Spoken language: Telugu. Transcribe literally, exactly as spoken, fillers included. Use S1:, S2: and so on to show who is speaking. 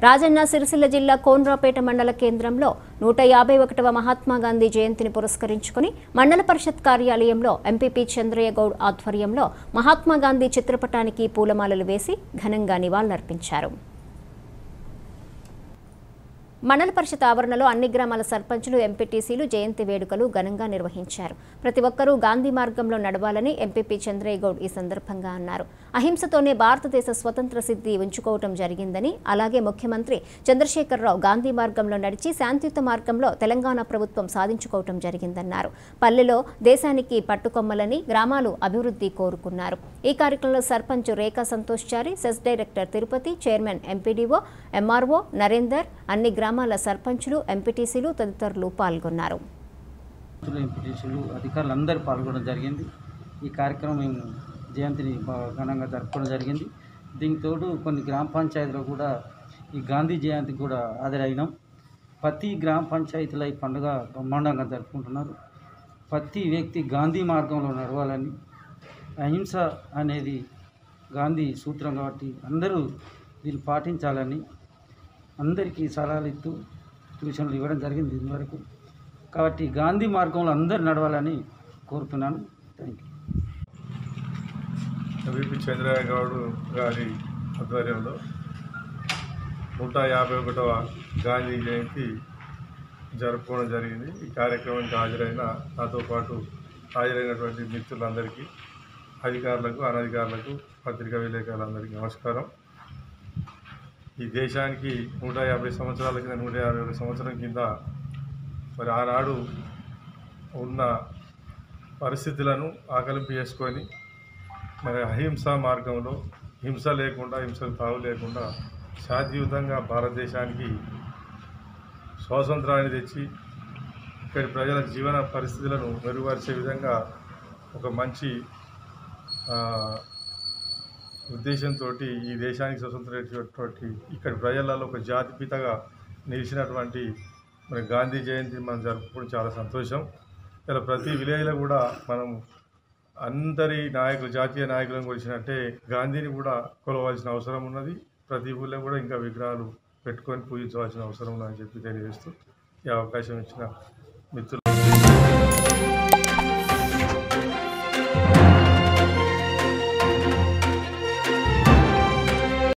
S1: రాజన్న సిరిసిల్ల జిల్లా కోన్రాపేట మండల కేంద్రంలో నూట యాభై ఒకటవ మహాత్మా గాంధీ జయంతిని పురస్కరించుకుని మండల పరిషత్ కార్యాలయంలో ఎంపీపీ చంద్రయ్య గౌడ్ ఆధ్వర్యంలో మహాత్మా గాంధీ చిత్రపటానికి పూలమాలలు వేసి ఘనంగా నివాళులర్పించారు. మండల పరిషత్ ఆవరణలో అన్ని గ్రామాల సర్పంచులు ఎంపీటీసీలు జయంతి వేడుకలు ఘనంగా నిర్వహించారు. ప్రతి ఒక్కరూ గాంధీ మార్గంలో నడవాలని ఎంపీపీ చంద్రయ్య గౌడ్ ఈ సందర్భంగా అన్నారు. అహింసతోనే భారతదేశ స్వతంత్ర సిద్ధి ఉంచుకోవటం జరిగిందని, అలాగే ముఖ్యమంత్రి చంద్రశేఖరరావు గాంధీ మార్గంలో నడిచి శాంతియుత మార్గంలో తెలంగాణ ప్రభుత్వం సాధించుకోవటం జరిగిందన్నారు. పల్లెలో దేశానికి పట్టుకొమ్మలని గ్రామాలు అభివృద్ధి కోరుకున్నారు. ఈ కార్యక్రమంలో sarpanch Rekha Santosh Chari, CESS director Tirupati, chairman MPDO, MRO Narender, అన్ని గ్రామాల సర్పంచులు, ఎంపీటీసీలు తదితరులు పాల్గొన్నారు.
S2: ఎంపీటీసీలు అధికారులు అందరూ పాల్గొనడం జరిగింది. ఈ కార్యక్రమం మేము జయంతిని ఘనంగా జరుపుకోవడం జరిగింది. దీనికి తోడు కొన్ని గ్రామ పంచాయతీలో కూడా ఈ గాంధీ జయంతికి కూడా హాజరైనాం. ప్రతి గ్రామ పంచాయతీలో ఈ పండుగ బ్రహ్మాండంగా జరుపుకుంటున్నారు. ప్రతి వ్యక్తి గాంధీ మార్గంలో నడవాలని, అహింస అనేది గాంధీ సూత్రం కాబట్టి అందరూ దీన్ని పాటించాలని అందరికీ సలహాలు ఇస్తూ సూచనలు ఇవ్వడం జరిగింది ఇంతవరకు. కాబట్టి గాంధీ మార్గంలో అందరూ నడవాలని కోరుతున్నాను. Thank you.
S3: MPP Chandraiah Goud గారి ఆధ్వర్యంలో నూట యాభై ఒకటవ గాంధీ జయంతి జరుపుకోవడం జరిగింది. ఈ కార్యక్రమానికి హాజరైన నాతో పాటు హాజరైనటువంటి మిత్రులందరికీ, అధికారులకు, అనధికారులకు, పత్రికా విలేకరులందరికీ నమస్కారం. ఈ దేశానికి నూట యాభై సంవత్సరాల కింద నూట యాభై ఒక సంవత్సరం కింద మరి ఆనాడు ఉన్న పరిస్థితులను ఆకలింపు చేసుకొని మరి అహింస మార్గంలో హింస లేకుండా, హింసకు తావు లేకుండా శాంతియుతంగా భారతదేశానికి స్వాతంత్రాన్ని తెచ్చి ఇక్కడి ప్రజల జీవన పరిస్థితులను మెరుగుపరిచే విధంగా ఒక మంచి ఉద్దేశంతో ఈ దేశానికి స్వతంత్రమైనటువంటి ఇక్కడి ప్రజలలో ఒక జాతిపితగా నిలిచినటువంటి మరి గాంధీ జయంతి మనం జరుపుకోవడం చాలా సంతోషం. ఇలా ప్రతి విలేజ్లో కూడా మనం అందరి నాయకులు, జాతీయ నాయకులను కొలిచినట్టే గాంధీని కూడా కొలవాల్సిన అవసరం ఉన్నది. ప్రతి ఊళ్ళో కూడా ఇంకా విగ్రహాలు పెట్టుకొని పూజించవలసిన అవసరం ఉన్నదని చెప్పి తెలియజేస్తూ ఈ అవకాశం ఇచ్చిన మిత్రులు